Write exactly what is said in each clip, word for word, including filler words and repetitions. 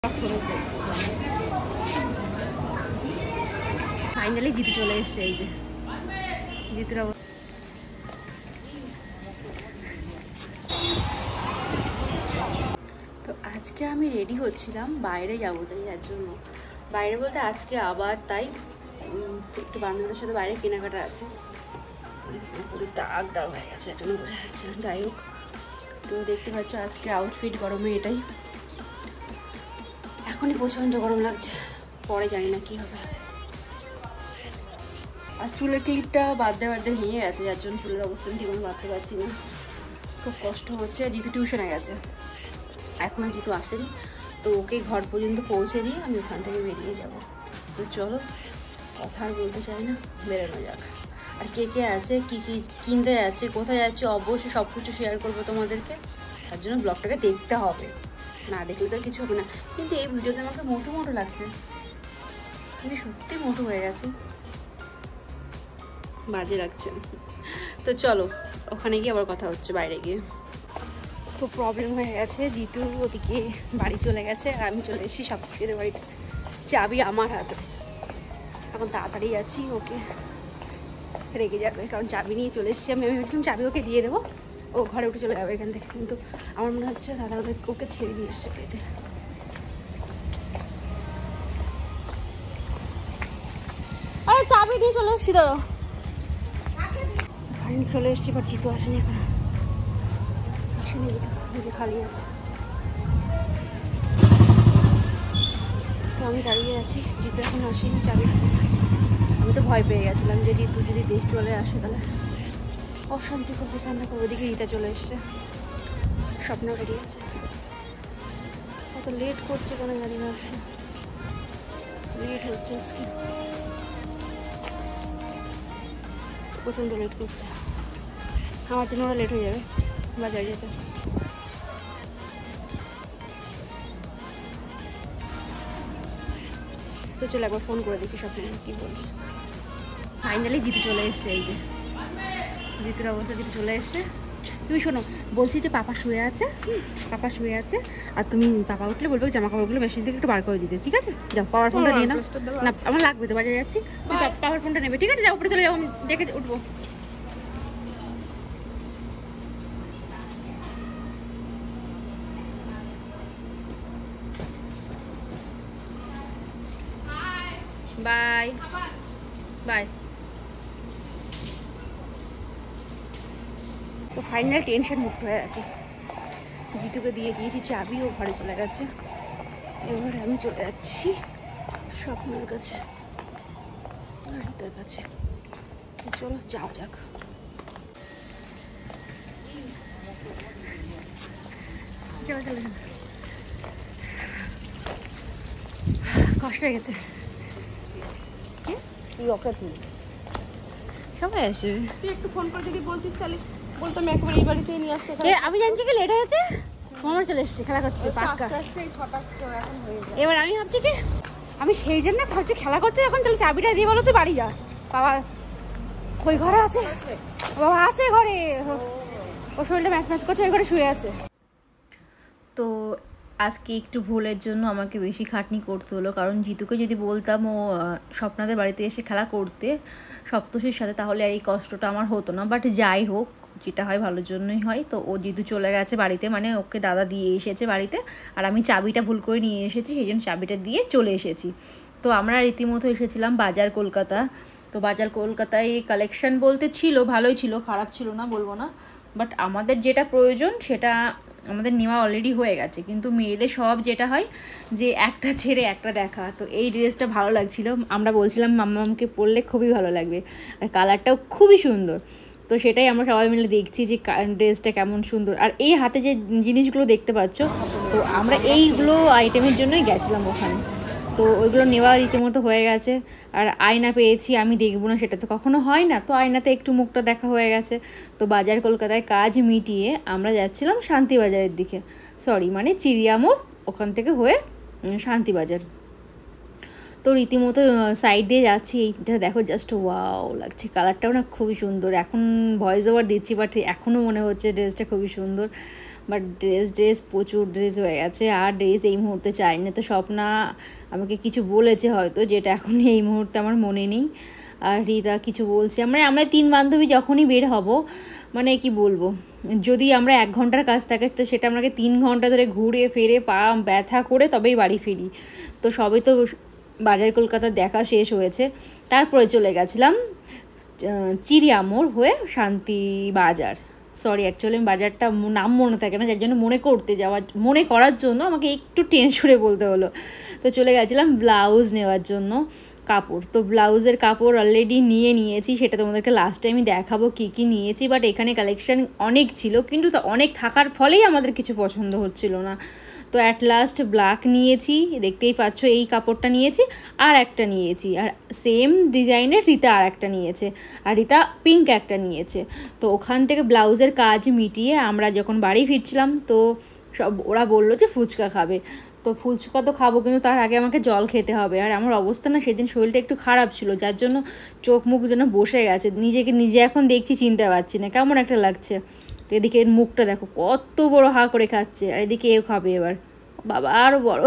Finally Jitu চলে এসছে। এই যে জিতুর অবস্থা। তো আজকে আমি রেডি হচ্ছিলাম বাইরে যাবো, তাই যার জন্য বাইরে বলতে আজকে আবার তাই একটু বান্ধবীদের সাথে বাইরে কেনাকাটা আছে। দাগ দাগ হয়ে গেছে, একটা বোঝা যাচ্ছে না। যাই হোক, তুমি দেখতে পাচ্ছ আজকে আউটফিট গরমে এটাই। এখনই প্রচণ্ড গরম লাগছে, পরে জানি না কি হবে। আর চুলের ক্লিপটা বাঁধতে বাঁধতে ভেঙে গেছে, যার জন্য চুলের অবস্থা ঠিক আমি বাঁধতে পারছি না, খুব কষ্ট হচ্ছে। জিতু টিউশনে গেছে, এখনও জিতু আসেনি, তো ওকে ঘর পর্যন্ত পৌঁছে দিয়ে আমি ওখান থেকে বেরিয়ে যাব। তো চলো, কথা আর বলতে চাই না, বেরোনো যাক। আর কে কে আছে, কী কী কিনতে যাচ্ছে, কোথায় যাচ্ছে, অবশ্যই সব কিছু শেয়ার করবো তোমাদেরকে। তার জন্য ব্লগটাকে দেখতে হবে, না দেখলে তো কিছু হবে না। কিন্তু এই ভিডিওতে আমাকে মোটো মোটো লাগছে, আমি সত্যি মোটো হয়ে গেছি, বাজে লাগছে। তো চলো, ওখানে গিয়ে আবার কথা হচ্ছে বাইরে গিয়ে। তো প্রবলেম হয়ে গেছে, জিতু ওদিকে বাড়ি চলে গেছে আর আমি চলে এসেছি সব থেকে বাড়িতে। চাবি আমার হাতে, এখন তাড়াতাড়ি যাচ্ছি, ওকে রেগে যাবে কারণ চাবি নিয়ে চলে এসেছি। আমি ভেবেছিলাম চাবি ওকে দিয়ে দেবো, ও ঘরে উঠে চলে যাবে এখান থেকে, কিন্তু আমার মনে হচ্ছে দাদা ওদের ওকে ছেড়ে দিয়ে এসছে বাড়িতে। আরে চাবি নিয়ে চলে এসছি, ধরো ফাইন চলে এসছি, বাট জিতু আসেনি এখন, আসেনি জিতু, খালি আছে। তো আমি দাঁড়িয়ে আছি, জিতু এখন আসেনি, চাবি। আমি তো ভয় পেয়ে গেছিলাম যে জিতু যদি দেশ চলে আসে তাহলে অশান্তি করবে, কান্না করবে। ওদিকে রীতা চলে এসছে, স্বপ্ন বেরিয়েছে। কত লেট করছে কেন জানি না, আজকে লেট হচ্ছে, আজকে প্রচণ্ড লেট করছে। আমার জন্য ওরা লেট হয়ে যাবে বাজারে যেতে। তো চলো একবার ফোন করে দেখি স্বপ্ন কি বলছে। ফাইনালি জিতু চলে এসছে, এই যে জিতুর অবস্থা, জিতু চলে এসছে। তুমি শোনো, বলছি যে পাপা শুয়ে আছে, পাপা শুয়ে আছে, আর তুমি পাপা উঠলে বলবে জামা কাপড়গুলো মেশিন থেকে একটু বার করে দিতে, ঠিক আছে? যাও, পাওয়ার ফোনটা নিয়ে নাও। না আমার লাগবে তো, বাজারে যাচ্ছি, পাওয়ার ফোনটা নেবে, ঠিক আছে? যাও উপরে চলে যাও, আমি দেখে উঠবো। Bye bye. তো ফাইনাল টেনশন মুক্ত হয়ে আছে, জিতুকে দিয়ে দিয়েছি চাবি, ও ঘরে চলে গেছে। এবার আমি চলে যাচ্ছি স্বপ্নের কাছে, রীতার কাছে। তো চলো যাওয়া যাক। চলো চলো, কষ্ট হয়ে গেছে। তুই ওকে তুই সবাই আসবে, তুই একটু ফোন করে যদি বলতিস তাহলে বলতাম একবার এই বাড়িতে নিয়ে আসতে। আমি জানছি কি লেট হয়েছে, মামার চলে এসছে, খেলা করছে পাক্কা। এবার আমি ভাবছি কি, আমি সেই জন্য ভাবছি খেলা করছে এখন, তাহলে চাবিটা দিয়ে বলো তুই বাড়ি যা। বাবা ওই ঘরে আছে, বাবা আছে ঘরে, ও শরীরটা ম্যাচ ম্যাচ করছে, ওই ঘরে শুয়ে আছে। তো আজকে একটু ভুলের জন্য আমাকে বেশি খাটনি করতে হলো, কারণ জিতুকে যদি বলতাম ও স্বপ্নাদের বাড়িতে এসে খেলা করতে সপ্তশীর সাথে, তাহলে আর এই কষ্টটা আমার হতো না। বাট যাই হোক, যেটা হয় ভালোর জন্যই হয়। তো ও জিতু চলে গেছে বাড়িতে, মানে ওকে দাদা দিয়ে এসেছে বাড়িতে, আর আমি চাবিটা ভুল করে নিয়ে এসেছি, সেই জন্য চাবিটা দিয়ে চলে এসেছি। তো আমরা রীতিমতো এসেছিলাম বাজার কলকাতা। তো বাজার কলকাতায় কালেকশন বলতে ছিল, ভালোই ছিল, খারাপ ছিল না বলবো না, বাট আমাদের যেটা প্রয়োজন সেটা আমাদের নেওয়া অলরেডি হয়ে গেছে। কিন্তু মেয়েদের সব যেটা হয় যে একটা ছেড়ে একটা দেখা, তো এই ড্রেসটা ভালো লাগছিল, আমরা বলছিলাম মাম্মামকে পরলে খুবই ভালো লাগবে, আর কালারটাও খুবই সুন্দর। তো সেটাই আমরা সবাই মিলে দেখছি যে ড্রেসটা কেমন সুন্দর। আর এই হাতে যে জিনিসগুলো দেখতে পাচ্ছ, তো আমরা এইগুলো আইটেমের জন্যই গেছিলাম ওখানে। তো ওইগুলো নেওয়া রীতিমতো হয়ে গেছে। আর আয়না পেয়েছি, আমি দেখবো না সেটা তো কখনো হয় না, তো আয়নাতে একটু মুখটা দেখা হয়ে গেছে। তো বাজার কলকাতায় কাজ মিটিয়ে আমরা যাচ্ছিলাম শান্তিবাজারের দিকে, সরি মানে চিড়িয়ামোড়, ওখান থেকে হয়ে শান্তিবাজার। তো রীতিমতো সাইড দিয়ে যাচ্ছি, এইটা দেখো জাস্ট ওয়াও লাগছে, কালারটাও না খুবই সুন্দর। এখন ভয়েস ওভার দিচ্ছি, বাট এখনও মনে হচ্ছে ড্রেসটা খুবই সুন্দর। বাট ড্রেস ড্রেস প্রচুর ড্রেস হয়ে গেছে, আর ড্রেস এই মুহূর্তে চাই না। তো স্বপ্না আমাকে কিছু বলেছে হয়তো, যেটা এখন এই মুহূর্তে আমার মনে নেই। আর রিতা কিছু বলছে, মানে আমরা তিন বান্ধবী যখনই বের হব, মানে কি বলবো, যদি আমরা এক ঘন্টার কাজ থাকে তো সেটা আমাকে তিন ঘন্টা ধরে ঘুরে ফিরে পা ব্যথা করে তবেই বাড়ি ফিরি। তো সবে তো বাজার কলকাতা দেখা শেষ হয়েছে, তারপরে চলে গেছিলাম চিড়িয়ামোড় হয়ে শান্তি বাজার। সরি অ্যাকচুয়ালি বাজারটা নাম মনে থাকে না, যার জন্য মনে করতে যাওয়ার মনে করার জন্য আমাকে একটু টেনশনে বলতে হলো। তো চলে গেছিলাম ব্লাউজ নেওয়ার জন্য কাপড়। তো ব্লাউজের কাপড় অলরেডি নিয়ে নিয়েছি, সেটা তোমাদেরকে লাস্ট টাইমে দেখাবো কী কী নিয়েছি। বাট এখানে কালেকশান অনেক ছিল, কিন্তু অনেক থাকার ফলেই আমাদের কিছু পছন্দ হচ্ছিল না। তো অ্যাট লাস্ট ব্ল্যাক নিয়েছি, দেখতেই পাচ্ছ এই কাপড়টা নিয়েছি, আর একটা নিয়েছি, আর সেম ডিজাইনের রিতা আর একটা নিয়েছে, আর রিতা পিঙ্ক একটা নিয়েছে। তো ওখান থেকে ব্লাউজের কাজ মিটিয়ে আমরা যখন বাড়ি ফিরছিলাম, তো সব ওরা বললো যে ফুচকা খাবে। তো ফুচকা তো খাবো, কিন্তু তার আগে আমাকে জল খেতে হবে। আর আমার অবস্থা না সেদিন শরীরটা একটু খারাপ ছিল, যার জন্য চোখ মুখ যেন বসে গেছে, নিজেকে নিজে এখন দেখছি চিনতে পারছি না, কেমন একটা লাগছে। তো এদিকে এর মুখটা দেখো কত বড় হা করে খাচ্ছে, আর এদিকে এও খাবে এবার, বাবা আরও বড়।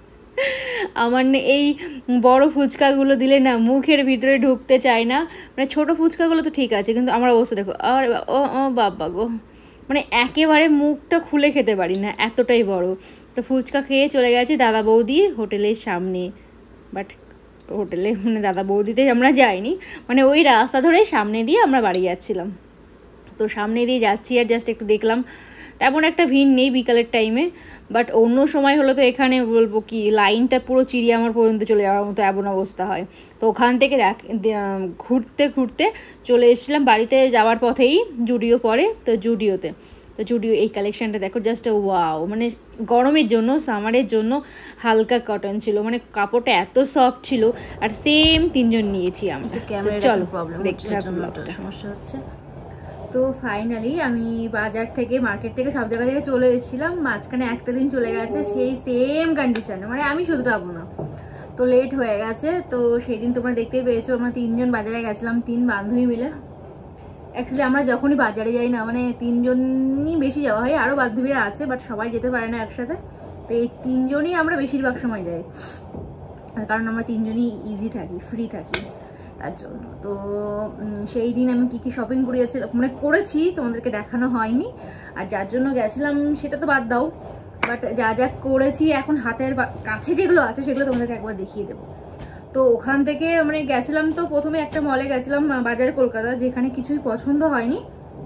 আমার না এই বড় ফুচকাগুলো দিলে না মুখের ভিতরে ঢুকতে চায় না, মানে ছোটো ফুচকাগুলো তো ঠিক আছে, কিন্তু আমার অবস্থা দেখো, আর ও ও বাবা গো, মানে একেবারে মুখটা খুলে খেতে পারি না, এতটাই বড়। তো ফুচকা খেয়ে চলে গেছি দাদা বৌদি হোটেলের সামনে। বাট হোটেলে মানে দাদা বৌদিতে আমরা যাইনি, মানে ওই রাস্তা ধরে সামনে দিয়ে আমরা বাড়ি যাচ্ছিলাম। তো সামনে দিয়ে যাচ্ছি আর জাস্ট একটু দেখলাম, তেমন একটা ভিড় নেই বিকালের টাইমে। বাট অন্য সময় হলো তো এখানে বলবো কি লাইনটা পুরো চিড়িয়ামার পর্যন্ত চলে যাওয়ার মতো এমন অবস্থা হয়। তো ওখান থেকে ঘুরতে ঘুরতে চলে এসেছিলাম বাড়িতে যাওয়ার পথেই জুডিও পরে, তো জুডিওতে। তো জুডিও এই কালেকশানটা দেখো জাস্ট ওয়াও, মানে গরমের জন্য সামারের জন্য হালকা কটন ছিল, মানে কাপড়টা এত সফট ছিল। আর সেম তিনজন নিয়েছি আমরা। তো চলো দেখতে থাকো, সমস্যা হচ্ছে। তো ফাইনালি আমি বাজার থেকে মার্কেট থেকে সব জায়গা থেকে চলে এসেছিলাম, মাঝখানে একটা দিন চলে গেছে সেই সেম কন্ডিশনে, মানে আমি শুধু পাবো না। তো লেট হয়ে গেছে, তো সেই দিন তোমরা দেখতেই পেয়েছো আমরা তিনজন বাজারে গেছিলাম, তিন বান্ধবী মিলে। অ্যাকচুয়ালি আমরা যখনই বাজারে যাই না, মানে তিনজনই বেশি যাওয়া হয়, আরও বান্ধবীরা আছে বাট সবাই যেতে পারে না একসাথে। তো এই তিনজনই আমরা বেশিরভাগ সময় যাই, কারণ আমরা তিনজনই ইজি থাকি, ফ্রি থাকি তার জন্য। তো সেই দিন আমি কী কী শপিং করেছিলাম মানে করেছি তোমাদেরকে দেখানো হয়নি, আর যার জন্য গেছিলাম সেটা তো বাদ দাও। বাট যা যা করেছি এখন হাতের কাছে যেগুলো আছে সেগুলো তোমাদেরকে একবার দেখিয়ে দেবো। তো ওখান থেকে মানে গেছিলাম, তো প্রথমে একটা মলে গেছিলাম বাজার কলকাতা, যেখানে কিছুই পছন্দ হয়নি।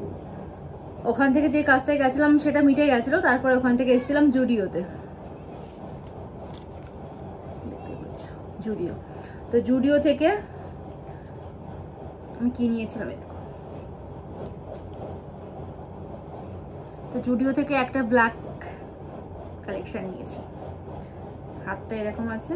ওখান থেকে যে কাজটায় গেছিলাম সেটা মিটে গেছিলো, তারপরে ওখান থেকে এসেছিলাম জুডিওতে, জুডিও। তো জুডিও থেকে আমি কি নিয়েছিলাম দেখো, তো জুডিও থেকে একটা ব্ল্যাক কালেকশন নিয়েছি, হাতটা এরকম আছে।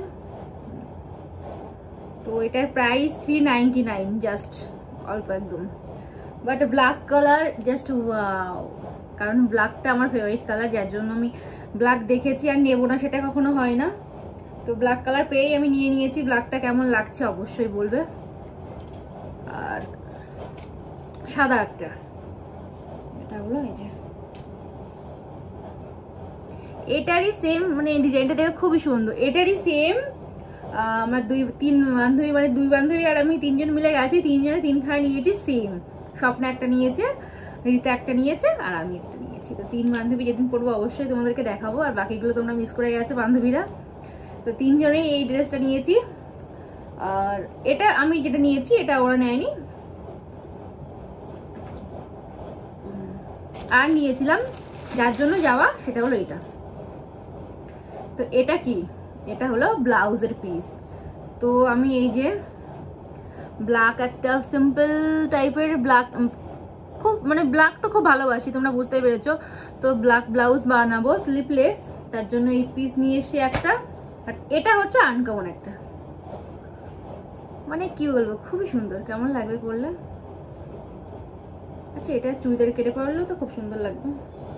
তো এটার price three ninety nine, just অল্প একদম। But black colour just wow, কারণ ব্ল্যাকটা আমার ফেভারিট কালার, যার জন্য আমি ব্ল্যাক দেখেছি আর নেবো না সেটা কখনো হয় না। তো ব্ল্যাক কালার পেয়েই আমি নিয়ে নিয়েছি। ব্ল্যাকটা কেমন লাগছে অবশ্যই বলবে। আর সাদা একটা, এটা হলো এই যে এটারই সেম, মানে ডিজাইনটা দেখে খুবই সুন্দর, এটারই সেম। আমার দুই তিন বান্ধবী মানে দুই বান্ধবী আর আমি তিনজন মিলে গেছি, তিনজনে তিনখানা নিয়েছি সেম। স্বপ্না একটা নিয়েছে, রিতা একটা নিয়েছে, আর আমি একটা নিয়েছি। তো তিন বান্ধবী যেদিন পরবো অবশ্যই তোমাদেরকে দেখাবো, আর বাকিগুলো তোমরা মিস করে গেছো বান্ধবীরা। তো তিনজনেই এই ড্রেসটা নিয়েছি, আর এটা আমি যেটা নিয়েছি এটা ওরা নেয়নি। আর নিয়েছিলাম যার জন্য যাওয়া, সেটা হলো এটা। তো এটা কি, এটা হলো ব্লাউজের পিস। তো আমি এই যে ব্ল্যাক একটা সিম্পল টাইপের ব্ল্যাক, খুব মানে ব্ল্যাক তো খুব ভালোবাসি, তোমরা বুঝতেই পেরেছো। তো ব্ল্যাক ব্লাউজ বানাবো স্লিপলেস, তার জন্য এই পিস নিয়ে এসছি একটা। আর এটা হচ্ছে আনকমন একটা, মানে কি বলবো খুবই সুন্দর, কেমন লাগবে পরলে। আচ্ছা এটা চুড়িদার কেটে পরলেও তো খুব সুন্দর লাগবে।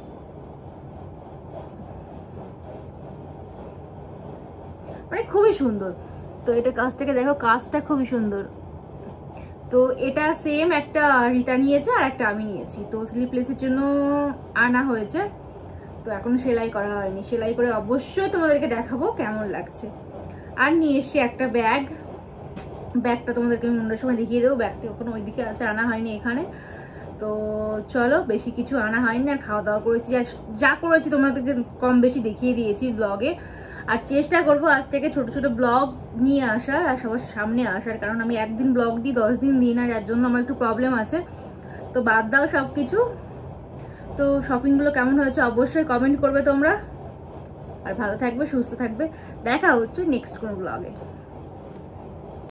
মানে খুবই সুন্দর। তো এটা কাজ থেকে দেখো, কাজটা খুবই সুন্দর। তো এটা সেম একটা রিতা নিয়েছে আর একটা আমি নিয়েছি। তো স্লিপলেসের জন্য আনা হয়েছে। এখনো সেলাই করা হয়নি, সেলাই করে অবশ্যই তোমাদেরকে দেখাবো কেমন লাগছে। আর নিয়ে এসছি একটা ব্যাগ, ব্যাগটা তোমাদেরকে আমি অন্য সময় দেখিয়ে দেবো, ব্যাগটা ওখানে ওইদিকে আছে, আনা হয়নি এখানে। তো চলো, বেশি কিছু আনা হয়নি, আর খাওয়া দাওয়া করেছি, যা করেছি তোমাদেরকে কম বেশি দেখিয়ে দিয়েছি ব্লগে। আর চেষ্টা করবো আজ থেকে ছোট ছোট ব্লগ নিয়ে আসার আর সবার সামনে আসার, কারণ আমি একদিন ব্লগ দিই, দশ দিন দিই না, যার জন্য আমার একটু প্রবলেম আছে। তো বাদ দাও সব কিছু। তো শপিংগুলো কেমন হয়েছে অবশ্যই কমেন্ট করবে তোমরা, আর ভালো থাকবে, সুস্থ থাকবে। দেখা হচ্ছে নেক্সট কোনো ব্লগে।